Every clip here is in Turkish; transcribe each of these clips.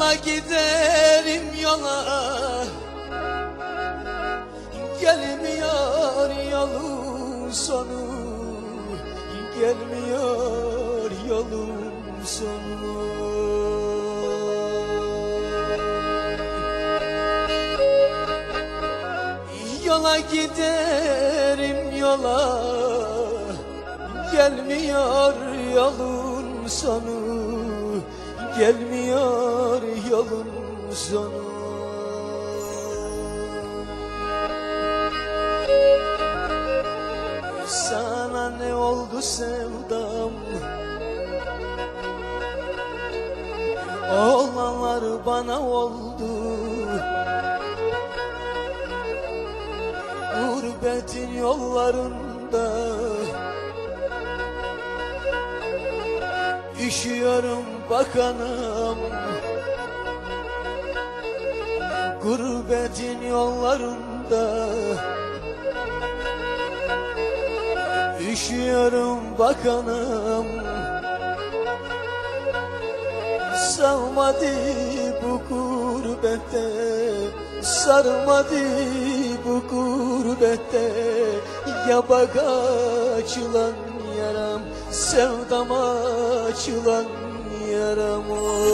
Yola giderim yola, gelmiyor yolun sonu, gelmiyor yolun sonu. Yola giderim yola, gelmiyor yolun sonu, gelmiyor yolun sonu. Sana ne oldu sevdam? Olanlar bana oldu. Gurbetin yollarında üşüyorum bakanım. Gurbetin yollarında üşüyorum bakanım. Sarmadı bu gurbette, sarmadı bu gurbette. Yabak açılan yaram, sevdama açılan yaram.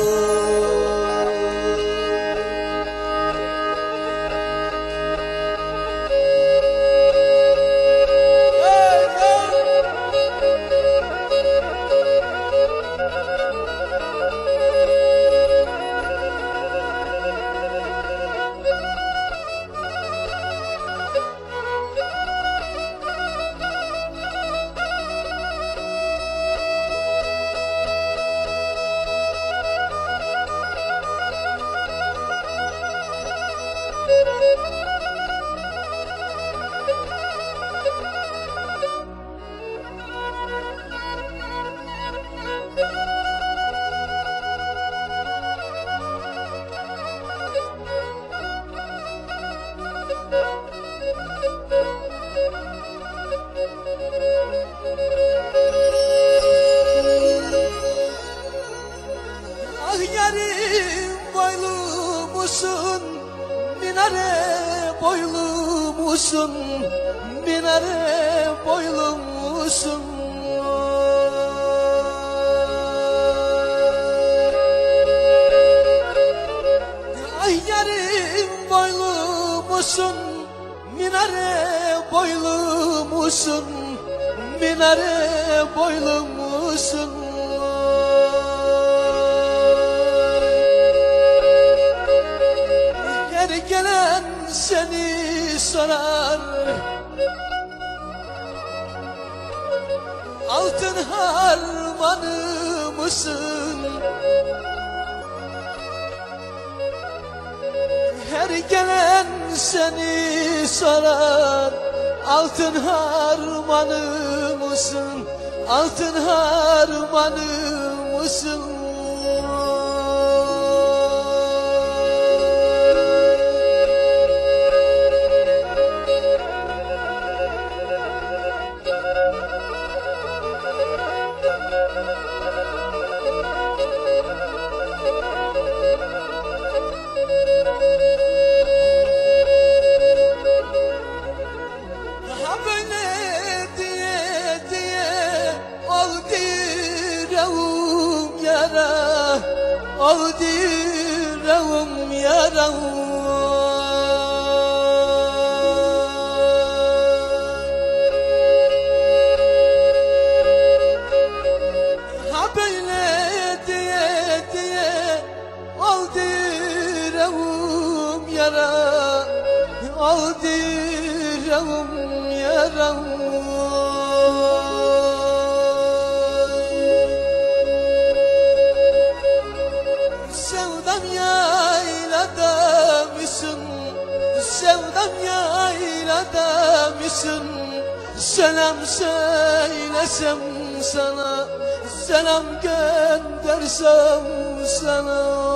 Boylu musun, minare boylu musun, minare boylu musun? Ay yarim boylu musun, minare boylu musun, minare boylu musun? Gelen seni sorar, altın harmanı mısın? Her gelen seni sorar, altın harmanı mısın? Altın harmanı mısın? Oldu yüreğim yara. Ha böyle diye diye oldu yüreğim yara, oldu yüreğim yara. Sevdam yaylada mısın? Sevdam yaylada mısın? Selam söylesem sana, selam göndersem sana.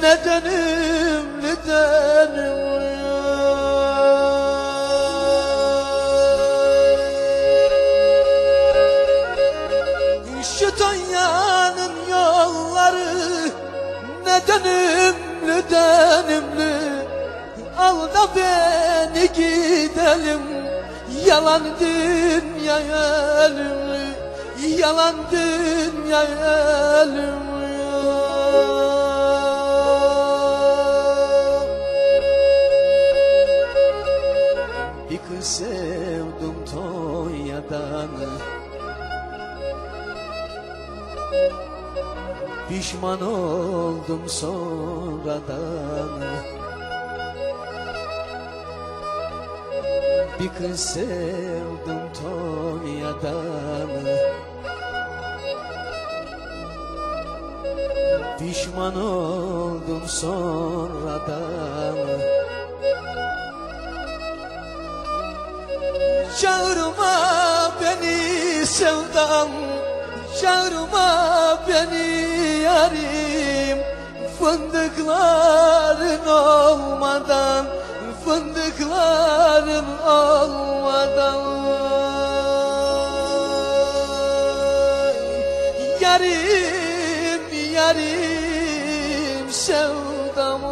Ne dönüm ne dönüm. Şu Tonya'nın yolları ne dönümlü dönümlü. Al da beni gidelim, yalan dünya ölümlü, yalan dünya ölümlü. Bir kız sevdim Tonya'dan, pişman oldum sonradan. Bir kız sevdim Tonya'dan, pişman oldum sonradan. Çağırma beni sevdam, çağırma beni yarim. Fındıkların olmadan, fındıkların olmadan. Yarim, yarim sevdam.